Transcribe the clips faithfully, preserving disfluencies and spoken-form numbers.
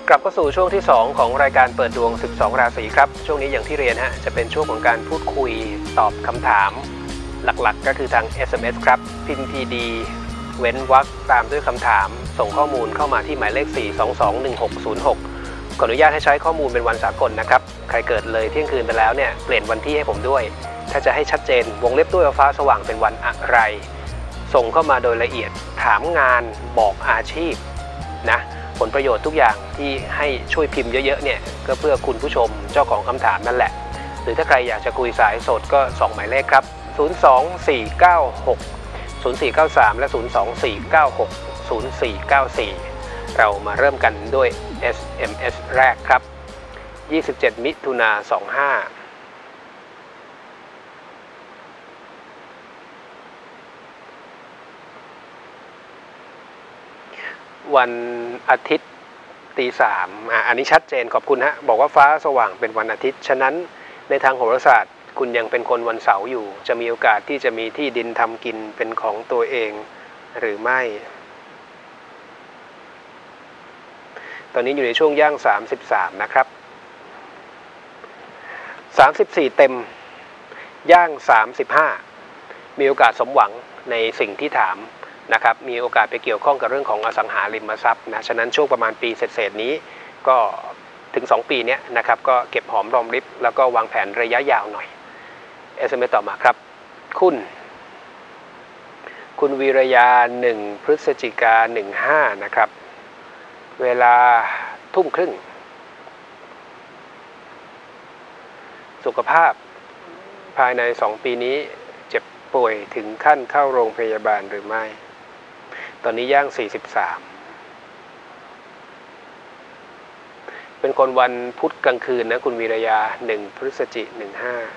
กลับเข้าสู่ช่วงที่สองของรายการเปิดดวงสิบสองราศีครับช่วงนี้อย่างที่เรียนฮะจะเป็นช่วงของการพูดคุยตอบคำถามหลักๆก็คือทาง เอส เอ็ม เอส ครับพิมพ์ ที ดี เว้นวรรคตามด้วยคำถามส่งข้อมูลเข้ามาที่หมายเลขสี่ สอง สอง หนึ่ง หก ศูนย์ หกขออนุญาตให้ใช้ข้อมูลเป็นวันสากลนะครับใครเกิดเลยเที่ยงคืนไปแล้วเนี่ยเปลี่ยนวันที่ให้ผมด้วยถ้าจะให้ชัดเจนวงเล็บด้วยฟ้าสว่างเป็นวันอะไรส่งเข้ามาโดยละเอียดถามงานบอกอาชีพนะผลประโยชน์ทุกอย่างที่ให้ช่วยพิมพ์เยอะๆเนี่ยก็เพื่อคุณผู้ชมเจ้าของคำถามนั่นแหละหรือถ้าใครอยากจะคุยสายสดก็สองหมายเลขครับศูนย์ สอง สี่ เก้า หก ศูนย์ สี่ เก้า สามและศูนย์ สอง สี่ เก้า หก ศูนย์ สี่ เก้า สี่เรามาเริ่มกันด้วย เอส เอ็ม เอส แรกครับยี่สิบเจ็ดมิถุนายนสองห้าวันอาทิตย์ตีสามอ่ะอันนี้ชัดเจนขอบคุณฮะบอกว่าฟ้าสว่างเป็นวันอาทิตย์ฉะนั้นในทางโหราศาสตร์คุณยังเป็นคนวันเสาร์อยู่จะมีโอกาสที่จะมีที่ดินทำกินเป็นของตัวเองหรือไม่ตอนนี้อยู่ในช่วงย่างสามสิบสามนะครับสามสิบสี่เต็มย่างสามสิบห้ามีโอกาสสมหวังในสิ่งที่ถามนะครับมีโอกาสไปเกี่ยวข้องกับเรื่องของอสังหาริมทรัพย์นะฉะนั้นช่วงประมาณปีเศษๆนี้ก็ถึงสองปีนี้นะครับก็เก็บหอมรอมริบแล้วก็วางแผนระยะยาวหน่อย เอส เอ็ม เอส ต่อมาครับคุณคุณวีรยาหนึ่งพฤศจิกาหนึ่งห้านะครับเวลาทุ่มครึ่งสุขภาพภายในสองปีนี้เจ็บป่วยถึงขั้นเข้าโรงพยาบาลหรือไม่ตอนนี้ย่างสี่สิบสามเป็นคนวันพุธกลางคืนนะคุณวีรยาหนึ่งพฤศจิกายนหนึ่งห้า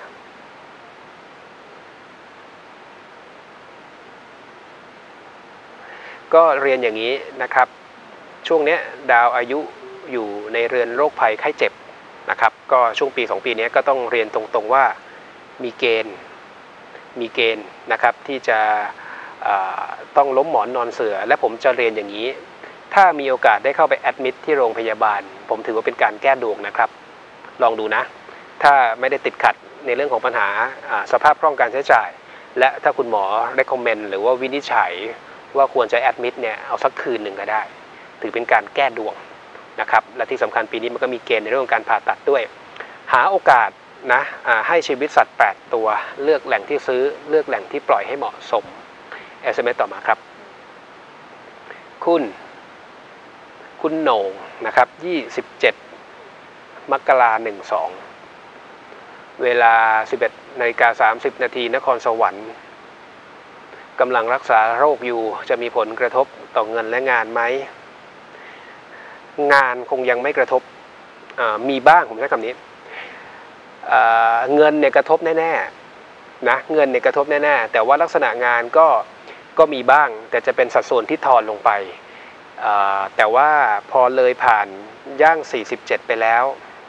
ก็เรียนอย่างนี้นะครับช่วงนี้ดาวอายุอยู่ในเรือนโรคภัยไข้เจ็บนะครับก็ช่วงปีสองปีนี้ก็ต้องเรียนตรงๆว่ามีเกณฑ์มีเกณฑ์นะครับที่จะต้องล้มหมอนนอนเสือและผมจะเรียนอย่างนี้ถ้ามีโอกาสได้เข้าไปแอดมิดที่โรงพยาบาลผมถือว่าเป็นการแก้ดวงนะครับลองดูนะถ้าไม่ได้ติดขัดในเรื่องของปัญหาสภาพคล่องการใช้จ่ายและถ้าคุณหมอ recommend หรือว่าวินิจฉัยว่าควรจะแอดมิดเนี่ยเอาสักคืนหนึ่งก็ได้ถือเป็นการแก้ดวงนะครับและที่สำคัญปีนี้มันก็มีเกณฑ์ในเรื่องของการผ่าตัดด้วยหาโอกาสนะให้ชีวิตสัตว์แปดตัวเลือกแหล่งที่ซื้อเลือกแหล่งที่ปล่อยให้เหมาะสม เอส เอ็ม เอส ต่อมาครับคุณคุณโหน่งนะครับยี่สิบเจ็ดมกราคมหนึ่งสองเวลา สิบเอ็ดนาฬิกาสามสิบนาทีนครสวรรค์กำลังรักษาโรคอยู่จะมีผลกระทบต่อเงินและงานไหมงานคงยังไม่กระทบมีบ้างผมใช้คำนี้เงินเนี่ยกระทบแน่ๆนะเงินเนี่ยกระทบแน่ๆแต่ว่าลักษณะงานก็ก็มีบ้างแต่จะเป็นสัดส่วนที่ทอนลงไปแต่ว่าพอเลยผ่านย่างสี่สิบเจ็ดไปแล้ว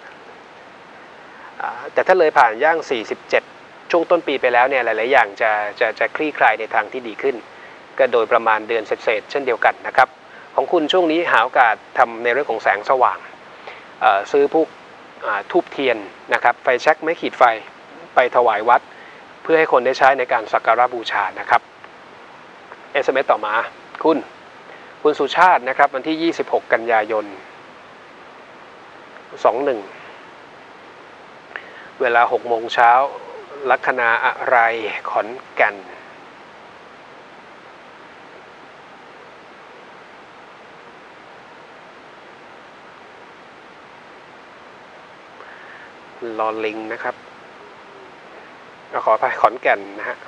แต่ถ้าเลยผ่านย่างสี่สิบเจ็ดช่วงต้นปีไปแล้วเนี่ยหลายๆอย่างจะจะจะคลี่คลายในทางที่ดีขึ้นก็โดยประมาณเดือนเศษๆเช่นเดียวกันนะครับของคุณช่วงนี้หาโอกาสทำในเรื่องของแสงสว่างซื้อพวกทูบเทียนนะครับไฟแช็กไม้ขีดไฟไปถวายวัดเพื่อให้คนได้ใช้ในการสักการะบูชานะครับ เอส เอ็ม เอส ต่อมาคุณคุณสุชาตินะครับวันที่ยี่สิบหกกันยายนสองหนึ่งเวลาหกโมงเช้าลัคนาอะไรขอนแก่นลอลิงนะครับขออภัยขอนแก่นนะฮะ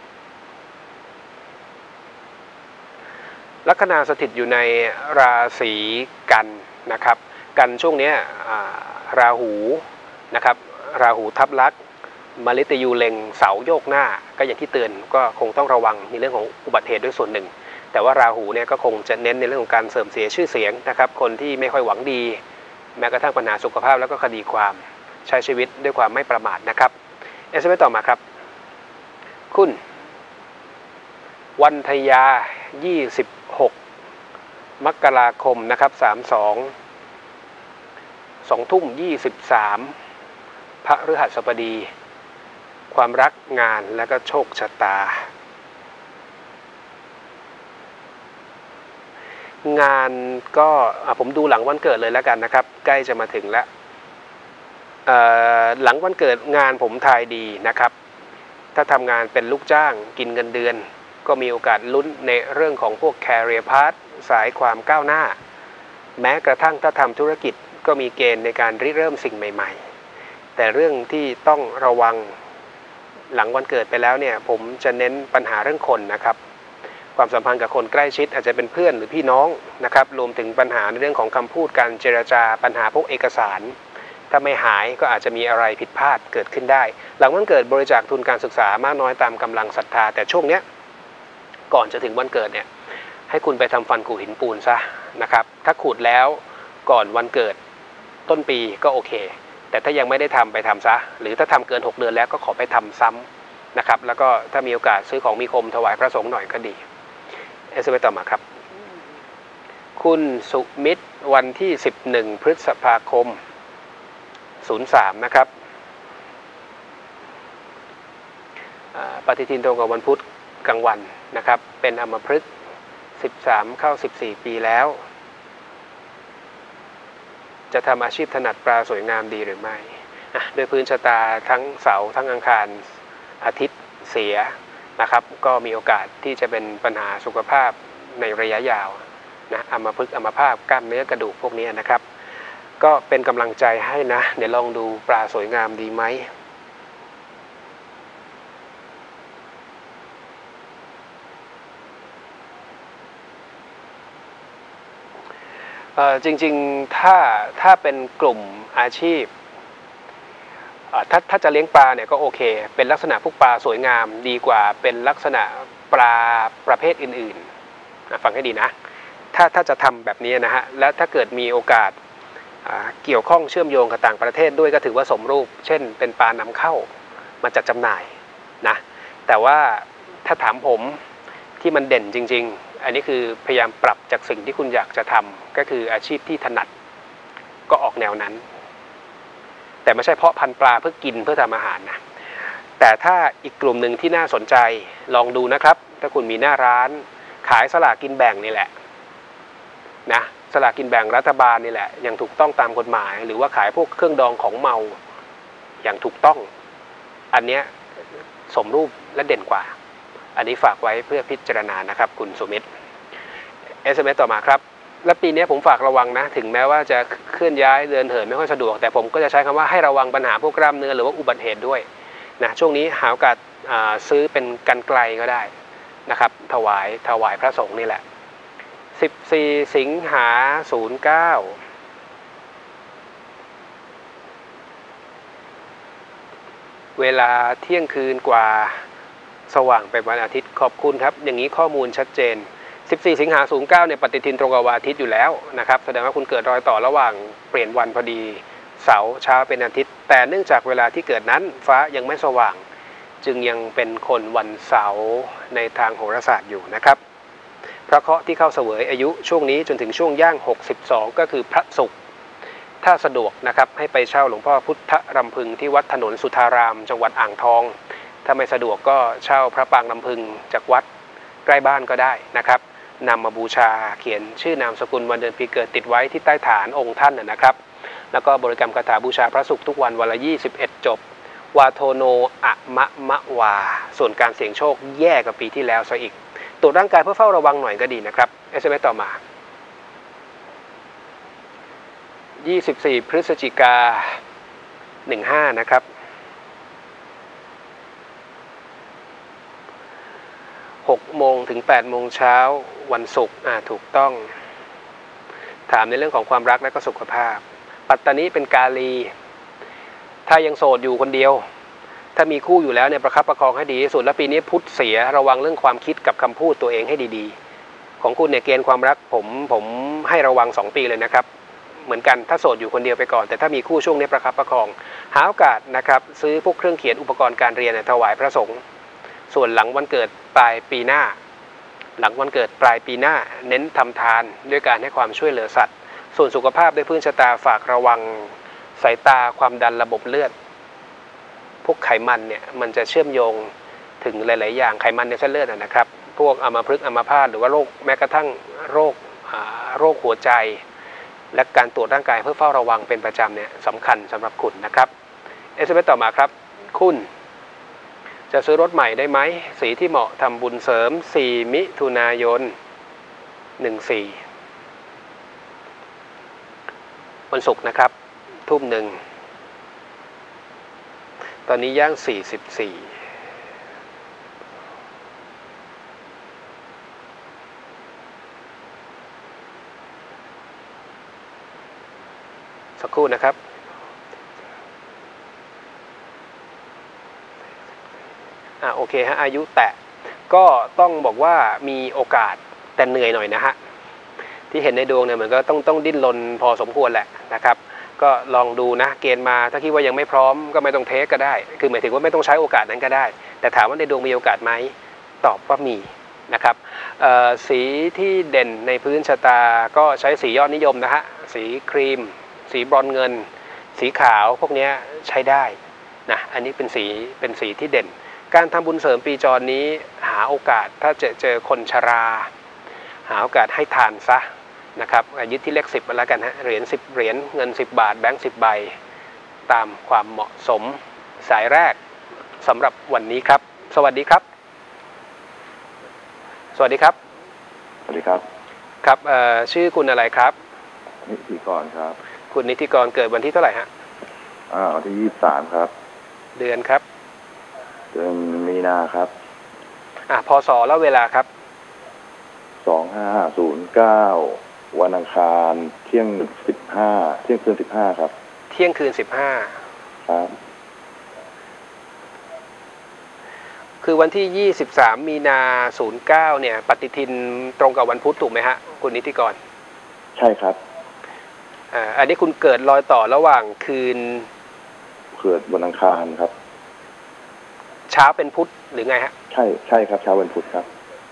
ลัคนาสถิตอยู่ในราศีกันนะครับกันช่วงนี้ราหูนะครับราหูทับลักษณ์มฤตยูเล็งเสาโยกหน้าก็อย่างที่เตือนก็คงต้องระวังในเรื่องของอุบัติเหตุด้วยส่วนหนึ่งแต่ว่าราหูเนี่ยก็คงจะเน้นในเรื่องของการเสริมเสียชื่อเสียงนะครับคนที่ไม่ค่อยหวังดีแม้กระทั่งปัญหาสุขภาพแล้วก็คดีความใช้ชีวิตด้วยความไม่ประมาทนะครับเอส เอ็ม เอส ต่อมาครับคุณวันทยายี่สิบหกมกราคมนะครับสามสองสองทุ่มยี่สิบสามพฤหัสบดีความรักงานและก็โชคชะตางานก็ผมดูหลังวันเกิดเลยแล้วกันนะครับใกล้จะมาถึงแล้วหลังวันเกิดงานผมทายดีนะครับถ้าทำงานเป็นลูกจ้างกินเงินเดือนก็มีโอกาสลุ้นในเรื่องของพวก career path สายความก้าวหน้าแม้กระทั่งถ้าทำธุรกิจก็มีเกณฑ์ในการริเริ่มสิ่งใหม่ๆแต่เรื่องที่ต้องระวังหลังวันเกิดไปแล้วเนี่ยผมจะเน้นปัญหาเรื่องคนนะครับความสัมพันธ์กับคนใกล้ชิดอาจจะเป็นเพื่อนหรือพี่น้องนะครับรวมถึงปัญหาในเรื่องของคำพูดการเจรจาปัญหาพวกเอกสารถ้าไม่หายก็อาจจะมีอะไรผิดพลาดเกิดขึ้นได้หลังวันเกิดบริจาคทุนการศึกษามากน้อยตามกำลังศรัทธาแต่ช่วงเนี้ยก่อนจะถึงวันเกิดเนี่ยให้คุณไปทำฟันขูดหินปูนซะนะครับถ้าขูดแล้วก่อนวันเกิดต้นปีก็โอเคแต่ถ้ายังไม่ได้ทำไปทำซะหรือถ้าทำเกินหกเดือนแล้วก็ขอไปทำซ้ำนะครับแล้วก็ถ้ามีโอกาสซื้อของมีคมถวายพระสงฆ์หน่อยก็ดีเอสเอ็มเอสต่อมาครับคุณสุมิตรวันที่สิบเอ็ดพฤษภาคมศูนย์สามนะครับปฏิทินตรงกับวันพุธกลางวันนะครับเป็นอัมพฤกษ์สิบสามเข้าสิบสี่ปีแล้วจะทำอาชีพถนัดปลาสวยงามดีหรือไม่โดยพื้นชะตาทั้งเสาร์ทั้งอังคารอาทิตย์เสียนะครับก็มีโอกาสที่จะเป็นปัญหาสุขภาพในระยะยาวนะอัมพฤกษ์อัมพาตกล้ามเนื้อกระดูกพวกนี้นะครับก็เป็นกำลังใจให้นะเดี๋ยวลองดูปลาสวยงามดีไหมจริงๆถ้าถ้าเป็นกลุ่มอาชีพถ้าถ้าจะเลี้ยงปลาเนี่ยก็โอเคเป็นลักษณะพวกปลาสวยงามดีกว่าเป็นลักษณะปลาประเภทอื่นๆฟังให้ดีนะถ้าถ้าจะทำแบบนี้นะฮะและถ้าเกิดมีโอกาสเกี่ยวข้องเชื่อมโยงกับต่างประเทศด้วยก็ถือว่าสมรูปเช่นเป็นปลานำเข้ามาจัดจำหน่ายนะแต่ว่าถ้าถามผมที่มันเด่นจริงๆอันนี้คือพยายามปรับจากสิ่งที่คุณอยากจะทำก็คืออาชีพที่ถนัดก็ออกแนวนั้นแต่ไม่ใช่เพาะพันธุ์ปลาเพื่อกินเพื่อทำอาหารนะแต่ถ้าอีกกลุ่มหนึ่งที่น่าสนใจลองดูนะครับถ้าคุณมีหน้าร้านขายสลากกินแบ่งนี่แหละนะสลากกินแบ่งรัฐบาลนี่แหละอย่างถูกต้องตามกฎหมายหรือว่าขายพวกเครื่องดองของเมาอย่างถูกต้องอันเนี้ยสมรูปและเด่นกว่าอันนี้ฝากไว้เพื่อพิจารณานะครับคุณสุมิตร เอส เอ็ม เอส ต่อมาครับและปีนี้ผมฝากระวังนะถึงแม้ว่าจะเคลื่อนย้ายเดินเหินไม่ค่อยสะดวกแต่ผมก็จะใช้คำว่าให้ระวังปัญหาพวกกล้ามเนื้อหรือว่าอุบัติเหตุด้วยนะช่วงนี้หาโอกาสซื้อเป็นกรรไกรก็ได้นะครับถวายถวายพระสงฆ์นี่แหละสิบสี่สิงหาศูนย์เก้าเวลาเที่ยงคืนกว่าสว่างเป็นวันอาทิตย์ขอบคุณครับอย่างนี้ข้อมูลชัดเจนสิบสี่สิงหาศูนย์เก้าเนี่ยปฏิทินตรงกับวันอาทิตย์อยู่แล้วนะครับแสดงว่าคุณเกิดรอยต่อระหว่างเปลี่ยนวันพอดีเสาร์เช้าเป็นอาทิตย์แต่เนื่องจากเวลาที่เกิดนั้นฟ้ายังไม่สว่างจึงยังเป็นคนวันเสาร์ในทางโหราศาสตร์อยู่นะครับพระเคราะห์ที่เข้าเสวยอายุช่วงนี้จนถึงช่วงย่างหกสิบสองก็คือพระศุกร์ถ้าสะดวกนะครับให้ไปเช่าหลวงพ่อพุทธรำพึงที่วัดถนนสุทธารามจังหวัดอ่างทองถ้าไม่สะดวกก็เช่าพระปางลำพึงจากวัดใกล้บ้านก็ได้นะครับนำมาบูชาเขียนชื่อนามสกุลวันเดือนปีเกิดติดไว้ที่ใต้ฐานองค์ท่านนะครับแล้วก็บริกรรมคาถาบูชาพระศุกร์ทุกวันวันละยี่สิบเอ็ดจบวาโทโนอะมะมะวาส่วนการเสี่ยงโชคแย่กว่าปีที่แล้วซะอีกตรวจร่างกายเพื่อเฝ้าระวังหน่อยก็ดีนะครับ เอส เอ็ม เอส ต่อมายี่สิบสี่พฤศจิกาสิบห้านะครับหกโมงถึงแปดโมงเช้าวันศุกร์อ่าถูกต้องถามในเรื่องของความรักและก็สุขภาพปัตตานีเป็นกาลีถ้ายังโสดอยู่คนเดียวถ้ามีคู่อยู่แล้วเนี่ยประคับประคองให้ดีที่สุดและปีนี้พุธเสียระวังเรื่องความคิดกับคำพูดตัวเองให้ดีๆของคุณเนี่ยเกณฑ์ความรักผมผมให้ระวังสองปีเลยนะครับเหมือนกันถ้าโสดอยู่คนเดียวไปก่อนแต่ถ้ามีคู่ช่วงนี้ประคับประคองหาโอกาสนะครับซื้อพวกเครื่องเขียนอุปกรณ์การเรียนถวายพระสงฆ์ส่วนหลังวันเกิดปลายปีหน้าหลังวันเกิดปลายปีหน้าเน้นทำทานด้วยการให้ความช่วยเหลือสัตว์ส่วนสุขภาพด้วยพื้นชะตาฝากระวังสายตาความดันระบบเลือดพวกไขมันเนี่ยมันจะเชื่อมโยงถึงหลายๆอย่างไขมันในเส้นเลือดนะครับพวกอัมพฤกษ์อัมพาตหรือว่าโรคแม้กระทั่งโรคโรคหัวใจและการตรวจร่างกายเพื่อเฝ้าระวังเป็นประจำเนี่ยสำคัญสำหรับคุณนะครับเอสเอ็มเอสต่อมาครับคุณจะซื้อรถใหม่ได้ไหมสีที่เหมาะทำบุญเสริมสี่มิถุนายนหนึ่งสี่วันศุกร์นะครับทุ่มหนึ่งตอนนี้ย่างสี่สิบสี่สักครู่นะครับอ่าโอเคฮะอายุแตะก็ต้องบอกว่ามีโอกาสแต่เหนื่อยหน่อยนะฮะที่เห็นในดวงเนี่ยเหมือนก็ต้องต้องดิ้นรนพอสมควรแหละนะครับก็ลองดูนะเกณฑ์มาถ้าคิดว่ายังไม่พร้อมก็ไม่ต้องเทคก็ได้คือหมายถึงว่าไม่ต้องใช้โอกาสนั้นก็ได้แต่ถามว่าในดวงมีโอกาสไหมตอบว่ามีนะครับสีที่เด่นในพื้นชะตาก็ใช้สียอดนิยมนะฮะสีครีมสีบรอนซ์เงินสีขาวพวกนี้ใช้ได้นะอันนี้เป็นสีเป็นสีที่เด่นการทำบุญเสริมปีจรนี้หาโอกาสถ้าเจอเจอคนชราหาโอกาสให้ทานซะนะครับยึดที่เลขสิบมาแล้วกันฮะเหรียญสิบเหรียญเงินสิบบาทแบงค์สิบใบตามความเหมาะสมสายแรกสำหรับวันนี้ครับสวัสดีครับสวัสดีครับสวัสดีครับครับชื่อคุณอะไรครับนิติกรครับคุณนิติกรเกิดวันที่เท่าไหร่ฮะอ่าวันที่ยี่สิบสามครับเดือนครับเดือนมีนาครับอ่าพศแล้วเวลาครับสองห้าศูนย์เก้าวันอังคารเที่ยงสิบห้าเที่ยงคืนสิบห้าครับเที่ยงคืนสิบห้าครับคือวันที่ยี่สิบสามมีนาศูนย์เก้าเนี่ยปฏิทินตรงกับวันพุธถูกไหมฮะคุณนิติกรใช่ครับอ่าอันนี้คุณเกิดรอยต่อระหว่างคืนเกิดวันอังคารครับเช้าเป็นพุธหรือไงฮะใช่ใช่ครับเช้าวันพุธครับ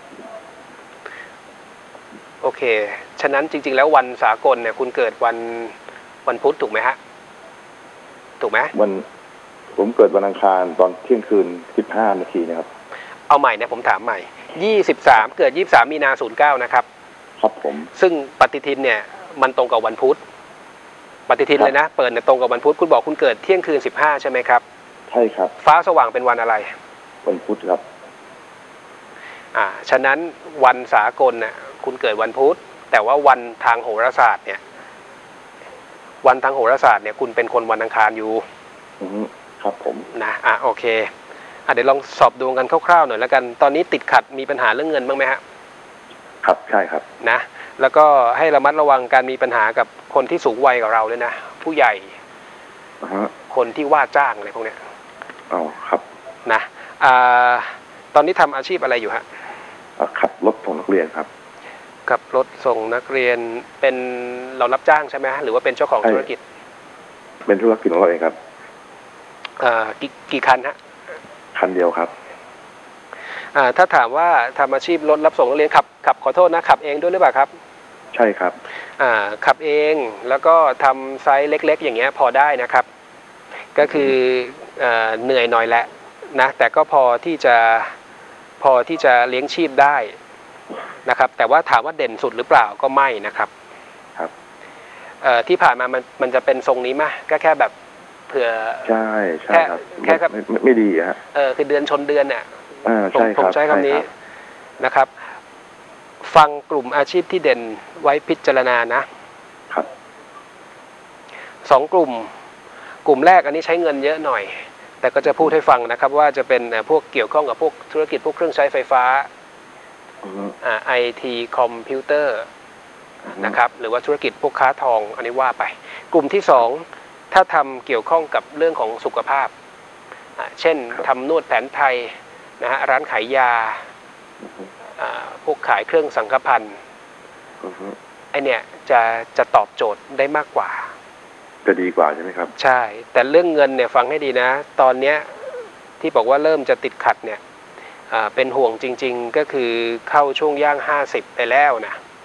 โอเคฉะนั้นจริงๆแล้ววันสากลเนี่ยคุณเกิดวันวันพุธถูกไหมฮะถูกไหมวันผมเกิดวันอังคารตอนเที่ยงคืนสิบห้านาทีนะครับเอาใหม่นะผมถามใหม่ยี่สิบสามเกิดยี่สิบสามมีนาศูนย์เก้านะครับครับผมซึ่งปฏิทินเนี่ยมันตรงกับวันพุธปฏิทินเลยนะเปิดเนี่ยตรงกับวันพุธคุณบอกคุณเกิดเที่ยงคืนสิบห้าใช่ไหมครับใช่ครับฟ้าสว่างเป็นวันอะไรวันพุธครับอ่าฉะนั้นวันสากลเนี่ยคุณเกิดวันพุธแต่ว่าวันทางโหราศาสตร์เนี่ยวันทางโหราศาสตร์เนี่ยคุณเป็นคนวันอังคารอยู่อือครับผมนะอ่ะโอเคอ่ะเดี๋ยวลองสอบดวงกันคร่าวๆหน่อยแล้วกันตอนนี้ติดขัดมีปัญหาเรื่องเงินบ้างไหมฮะครับใช่ครับนะแล้วก็ให้ระมัดระวังการมีปัญหากับคนที่สูงวัยกับเราด้วยนะผู้ใหญ่คนที่ว่าจ้างอะไรพวกเนี้ยอ๋อครับนะอ่าตอนนี้ทำอาชีพอะไรอยู่ฮะขับรถส่งนักเรียนครับขับรถส่งนักเรียนเป็นเรารับจ้างใช่ไหมหรือว่าเป็นเจ้าของธุรกิจเป็นธุรกิจของเราเองครับอ่ากี่กี่คันฮะคันเดียวครับอ่าถ้าถามว่าทำอาชีพรถรับส่งนักเรียนขับขับขอโทษนะขับเองด้วยหรือเปล่าครับใช่ครับอ่าขับเองแล้วก็ทำไซส์เล็กๆอย่างเงี้ยพอได้นะครับก็คืออ่าเหนื่อยหน่อยแหละนะแต่ก็พอที่จะพอที่จะเลี้ยงชีพได้นะครับแต่ว่าถามว่าเด่นสุดหรือเปล่าก็ไม่นะครับครับเอ่อที่ผ่านมามันมันจะเป็นทรงนี้ไหมก็แค่แบบเผื่อใช่ใช่ครับแค่ไม่ไม่ดีฮะเออคือเดือนชนเดือนเนี่ยผมผมใช้คำนี้นะครับฟังกลุ่มอาชีพที่เด่นไว้พิจารณานะครับสองกลุ่มกลุ่มแรกอันนี้ใช้เงินเยอะหน่อยแต่ก็จะพูดให้ฟังนะครับว่าจะเป็นพวกเกี่ยวข้องกับพวกธุรกิจพวกเครื่องใช้ไฟฟ้าอ่าไอทีคอมพิวเตอร์นะครับหรือว่าธุรกิจพวกค้าทองอันนี้ว่าไปกลุ่มที่สองถ้าทำเกี่ยวข้องกับเรื่องของสุขภาพเช่นทำนวดแผนไทยนะฮะร้านขายยาพวกขายเครื่องสังฆพันธ์ไอเนี่ยจะจะตอบโจทย์ได้มากกว่าจะดีกว่าใช่ไหมครับใช่แต่เรื่องเงินเนี่ยฟังให้ดีนะตอนเนี้ยที่บอกว่าเริ่มจะติดขัดเนี่ยเป็นห่วงจริงๆก็คือเข้าช่วงย่างห้าสิบไปแล้วนะ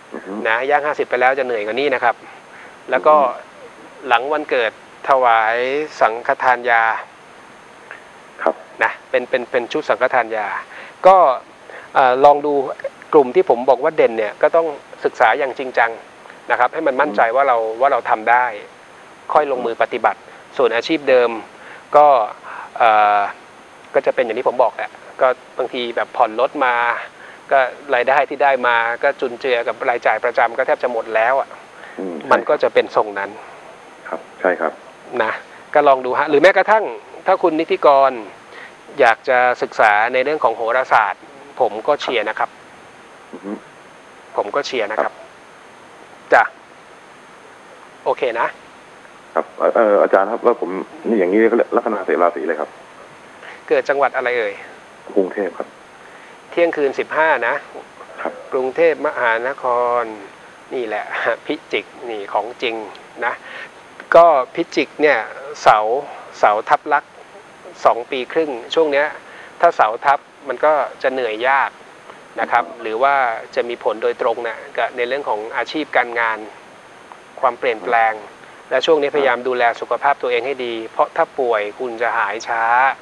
นะย่างห้าสิบไปแล้วจะเหนื่อยกว่านี้นะครับแล้วก็หลังวันเกิดถวายสังฆทานยาครับนะเป็นเป็นเป็นชุดสังฆทานยาก็ลองดูกลุ่มที่ผมบอกว่าเด่นเนี่ยก็ต้องศึกษาอย่างจริงจังนะครับให้มันมั่นใจว่าเราว่าเราทำได้ค่อยลงมือปฏิบัติส่วนอาชีพเดิมก็ก็จะเป็นอย่างที่ผมบอกแหละก็บางทีแบบผ่อนรถมาก็รายได้ที่ได้มาก็จุนเจือกับรายจ่ายประจำก็แทบจะหมดแล้วอ่ะมันก็จะเป็นทรงนั้นครับใช่ครับนะก็ลองดูฮะหรือแม้กระทั่งถ้าคุณนิติกรอยากจะศึกษาในเรื่องของโหราศาสตร์ผมก็เชียร์นะครับผมก็เชียร์นะครับจ้ะโอเคนะครับเอออาจารย์ครับว่าผมนี่อย่างนี้ก็ลัคนาเสราศีเลยครับเกิดจังหวัดอะไรเอ่ยกรุงเทพครับเที่ยงคืนสิบห้านะครับกรุงเทพมหานครนี่แหละพิจิกนี่ของจริงนะก็พิจิกเนี่ยเสาเสาทับลักษณ์สองปีครึ่งช่วงเนี้ยถ้าเสาทับมันก็จะเหนื่อยยากนะครับหรือว่าจะมีผลโดยตรงนะกับในเรื่องของอาชีพการงานความเปลี่ยนแปลงและช่วงนี้พยายามดูแลสุขภาพตัวเองให้ดีเพราะถ้าป่วยคุณจะหายช้า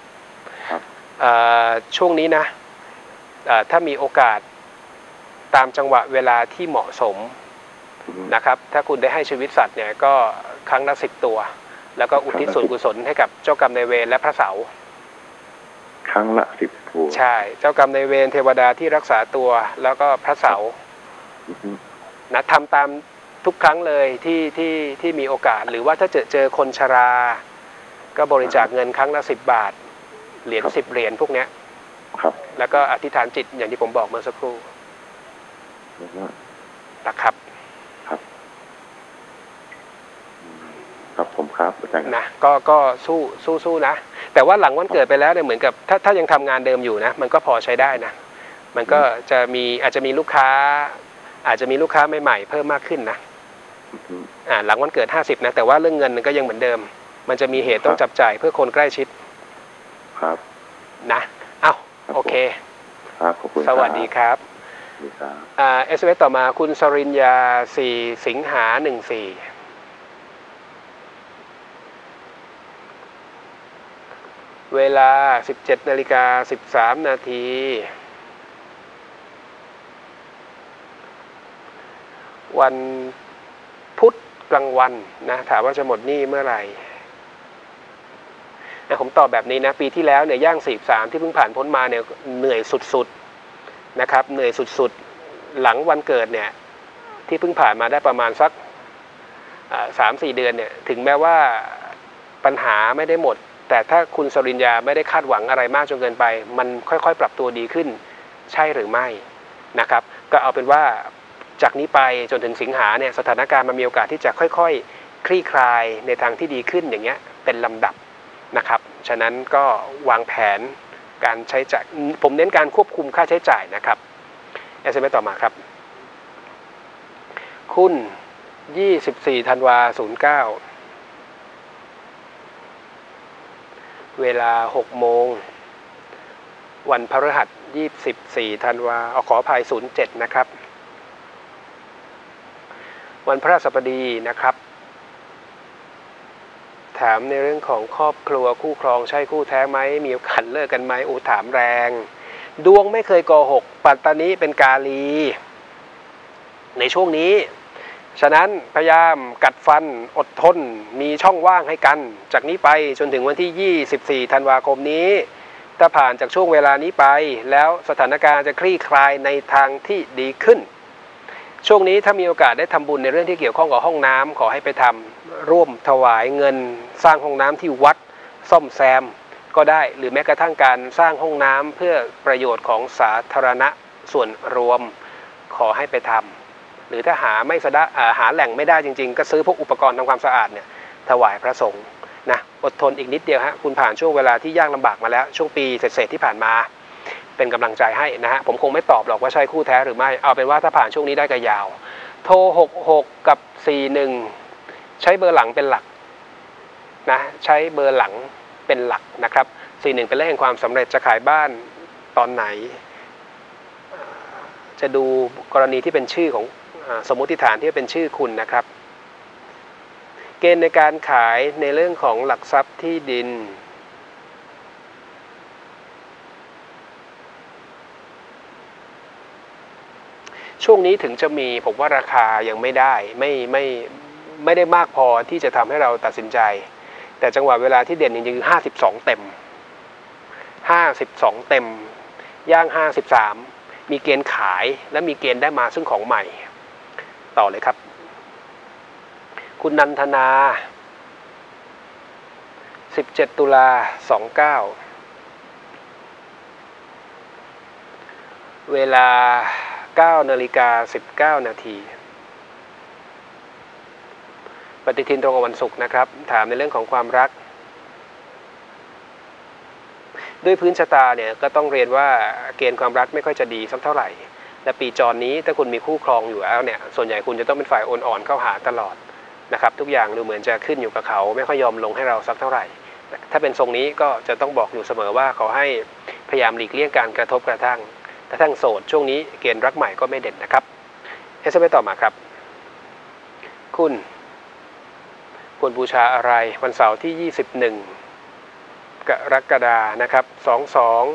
ช่วงนี้นะถ้ามีโอกาสตามจังหวะเวลาที่เหมาะสมนะครับถ้าคุณได้ให้ชีวิตสัตว์เนี่ยก็ครั้งละสิบตัวแล้วก็อุทิศส่วนกุศลให้กับเจ้ากรรมนายเวรและพระเสาร์ครั้งละสิบตัวใช่เจ้ากรรมนายเวรเทวดาที่รักษาตัวแล้วก็พระเสาร์นะทำตามทุกครั้งเลยที่ที่ที่มีโอกาสหรือว่าถ้าเจอเจอคนชราก็บริจาคเงินครั้งละสิบบาทเหรียญสิบเหรียญพวกเนี้ยแล้วก็อธิษฐานจิตอย่างที่ผมบอกเมื่อสักครู่นะครับครับครับผมครับอาจารย์นะก็ก็สู้สู้สู้นะแต่ว่าหลังวันเกิดไปแล้วเนี่ยเหมือนกับถ้าถ้ายังทำงานเดิมอยู่นะมันก็พอใช้ได้นะมันก็จะมีอาจจะมีลูกค้าอาจจะมีลูกค้าใหม่ๆเพิ่มมากขึ้นนะอ่าหลังวันเกิดห้าสิบนะแต่ว่าเรื่องเงินมันก็ยังเหมือนเดิมมันจะมีเหตุต้องจับจ่ายเพื่อคนใกล้ชิดครับนะเอ้าโอเคครับขอบคุณสวัสดีครับอ่าเอสเอสต่อมาคุณสริญญาสี่สิงหาหนึ่งสี่เวลาสิบเจ็ดนาฬิกาสิบสามนาทีวันพุธกลางวันนะถามว่าจะหมดหนี้เมื่อไหร่นะผมตอบแบบนี้นะปีที่แล้วเนี่ยย่างสี่สิบสามที่เพิ่งผ่านพ้นมาเนี่ยเหนื่อยสุดๆนะครับเหนื่อยสุดๆหลังวันเกิดเนี่ยที่เพิ่งผ่านมาได้ประมาณสักสามสี่เดือนเนี่ยถึงแม้ว่าปัญหาไม่ได้หมดแต่ถ้าคุณสริญญาไม่ได้คาดหวังอะไรมากจนเกินไปมันค่อยๆปรับตัวดีขึ้นใช่หรือไม่นะครับก็เอาเป็นว่าจากนี้ไปจนถึงสิงหาเนี่ยสถานการณ์มันมีโอกาสที่จะค่อยๆคลี่คลายในทางที่ดีขึ้นอย่างเงี้ยเป็นลำดับนะครับฉะนั้นก็วางแผนการใช้จ่ายผมเน้นการควบคุมค่าใช้จ่ายนะครับเอสเอ็มเอสต่อมาครับคุณยี่สิบสี่ธันวาศูนย์เก้าเวลาหกโมงวันพฤหัสยี่สิบสี่ธันวาขออภัยศูนย์เจ็ดนะครับวันพฤหัสบดีนะครับถามในเรื่องของครอบครัวคู่ครองใช่คู่แท้ไหมมีโอกาสเลิกกันไหมโอ้ถามแรงดวงไม่เคยโกหกปัตตานีเป็นกาลีในช่วงนี้ฉะนั้นพยายามกัดฟันอดทนมีช่องว่างให้กันจากนี้ไปจนถึงวันที่ยี่สิบสี่ธันวาคมนี้ถ้าผ่านจากช่วงเวลานี้ไปแล้วสถานการณ์จะคลี่คลายในทางที่ดีขึ้นช่วงนี้ถ้ามีโอกาสได้ทำบุญในเรื่องที่เกี่ยวข้องกับห้องน้ำขอให้ไปทำร่วมถวายเงินสร้างห้องน้ำที่วัดซ่อมแซมก็ได้หรือแม้กระทั่งการสร้างห้องน้ำเพื่อประโยชน์ของสาธารณะส่วนรวมขอให้ไปทำหรือถ้าหาไม่สะดะหาแหล่งไม่ได้จริงๆก็ซื้อพวกอุปกรณ์ทำความสะอาดเนี่ยถวายพระสงฆ์นะอดทนอีกนิดเดียวฮะคุณผ่านช่วงเวลาที่ยากลำบากมาแล้วช่วงปีเศษๆที่ผ่านมาเป็นกำลังใจให้นะฮะผมคงไม่ตอบหรอกว่าใช่คู่แท้หรือไม่เอาเป็นว่าถ้าผ่านช่วงนี้ได้ก็ยาวโทรหกหกกับสี่สิบเอ็ดใช้เบอร์หลังเป็นหลักนะใช้เบอร์หลังเป็นหลักนะครับสี่สิบเอ็ดเป็นเลขแห่งความสำเร็จจะขายบ้านตอนไหนจะดูกรณีที่เป็นชื่อของสมมุติฐานที่เป็นชื่อคุณนะครับเกณฑ์ในการขายในเรื่องของหลักทรัพย์ที่ดินช่วงนี้ถึงจะมีผมว่าราคายังไม่ได้ไม่ไม่ไม่ได้มากพอที่จะทำให้เราตัดสินใจแต่จังหวะเวลาที่เด่นจริงๆคือห้าสิบสองเต็มห้าสิบสองเต็มย่างห้าสิบสามมีเกณฑ์ขายและมีเกณฑ์ได้มาซึ่งของใหม่ต่อเลยครับคุณนันทนาสิบเจ็ดตุลาสองเก้าเวลาเก้านาฬิกาสิบเก้านาทีปฏิทินตรงกับวันศุกร์นะครับถามในเรื่องของความรักด้วยพื้นชะตาเนี่ยก็ต้องเรียนว่าเกณฑ์ความรักไม่ค่อยจะดีสักเท่าไหร่และปีจรนี้ถ้าคุณมีคู่ครองอยู่แล้วเนี่ยส่วนใหญ่คุณจะต้องเป็นฝ่ายอ่อนๆเข้าหาตลอดนะครับทุกอย่างดูเหมือนจะขึ้นอยู่กับเขาไม่ค่อยยอมลงให้เราสักเท่าไหร่ถ้าเป็นทรงนี้ก็จะต้องบอกอยู่เสมอว่าเขาให้พยายามหลีกเลี่ยงการกระทบกระทั่งกระทั่งโสดช่วงนี้เกณฑ์รักใหม่ก็ไม่เด่นนะครับเอสเอ็มเอสต่อมาครับคุณควรบูชาอะไรวันเสาร์ที่ยี่สิบเอ็ดกรกฎาคมนะครับสองสอง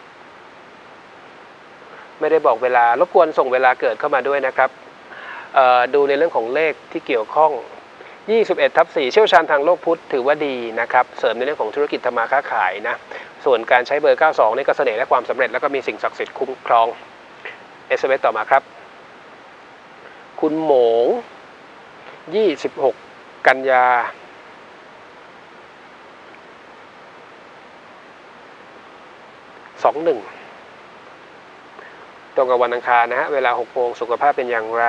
ไม่ได้บอกเวลารบกวนส่งเวลาเกิดเข้ามาด้วยนะครับดูในเรื่องของเลขที่เกี่ยวข้องยี่สิบเอ็ดทับสี่เชี่ยวชาญทางโลกพุทธถือว่าดีนะครับเสริมในเรื่องของธุรกิจทำมาค้าขายนะส่วนการใช้เบอร์เก้าสิบสองนี่ก็เสน่ห์และความสำเร็จแล้วก็มีสิ่งศักดิ์สิทธิ์คุ้มครอง เอส เอ็ม เอส ต่อมาครับคุณหมงยี่สิบหกกันยาสองหนึ่งตรงกับวันอังคารนะฮะเวลาหกโมงสุขภาพเป็นอย่างไร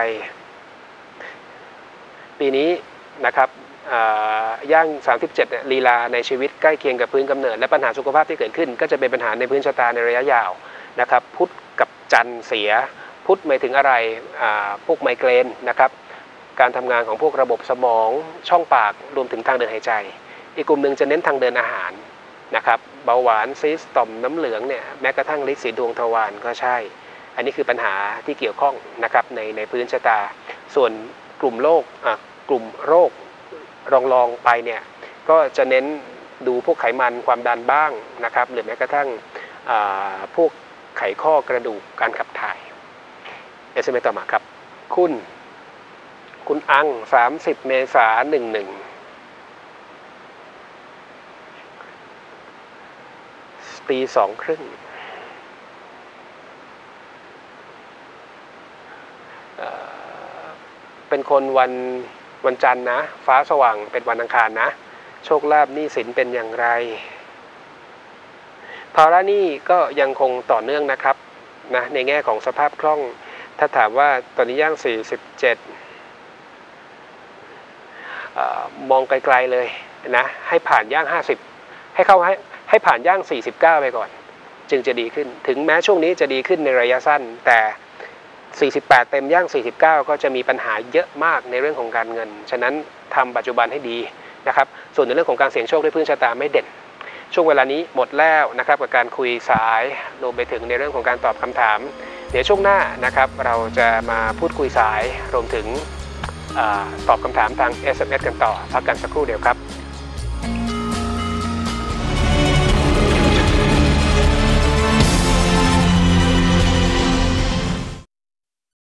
ปีนี้นะครับย่างสามสิบเจ็ดลีลาในชีวิตใกล้เคียงกับพื้นกำเนิดและปัญหาสุขภาพที่เกิดขึ้นก็จะเป็นปัญหาในพื้นชะตาในระยะยาวนะครับพุธกับจันทร์เสียพุธหมายถึงอะไรพวกไมเกรนนะครับการทำงานของพวกระบบสมองช่องปากรวมถึงทางเดินหายใจอีกกลุ่มหนึ่งจะเน้นทางเดินอาหารนะครับเบาหวานซีสต่อมน้ำเหลืองเนี่ยแม้กระทั่งฤทธิ์สีดวงทวารก็ใช่อันนี้คือปัญหาที่เกี่ยวข้องนะครับในในพื้นชะตาส่วนกลุ่มโรคกลุ่มโรครองรองไปเนี่ยก็จะเน้นดูพวกไขมันความดันบ้างนะครับหรือแม้กระทั่งพวกไขข้อกระดูกการขับถ่ายเอสเอ็มเอสต่อมาครับคุณคุณอังสามสิบเมษายนหนึ่งหนึ่งตีสองครึ่งเป็นคนวันวันจันทร์นะฟ้าสว่างเป็นวันอังคารนะโชคลาภหนี้สินเป็นอย่างไรภาระหนี้ก็ยังคงต่อเนื่องนะครับนะในแง่ของสภาพคล่องถ้าถามว่าตอนนี้ย่างสี่สิบเจ็ดมองไกลๆเลยนะให้ผ่านย่างห้าสิบให้เข้าให้ให้ผ่านย่างสี่สิบเก้าไปก่อนจึงจะดีขึ้นถึงแม้ช่วงนี้จะดีขึ้นในระยะสั้นแต่สี่สิบแปดเต็มย่างสี่สิบเก้าก็จะมีปัญหาเยอะมากในเรื่องของการเงินฉะนั้นทำปัจจุบันให้ดีนะครับส่วนในเรื่องของการเสี่ยงโชคด้วยพื้นชะตาไม่เด่นช่วงเวลานี้หมดแล้วนะครับกับการคุยสายรวมไปถึงในเรื่องของการตอบคำถามเดี๋ยวช่วงหน้านะครับเราจะมาพูดคุยสายรวมถึงตอบคำถามทาง เอส เอ็ม เอส กันต่อพักกันสักครู่เดียวครับ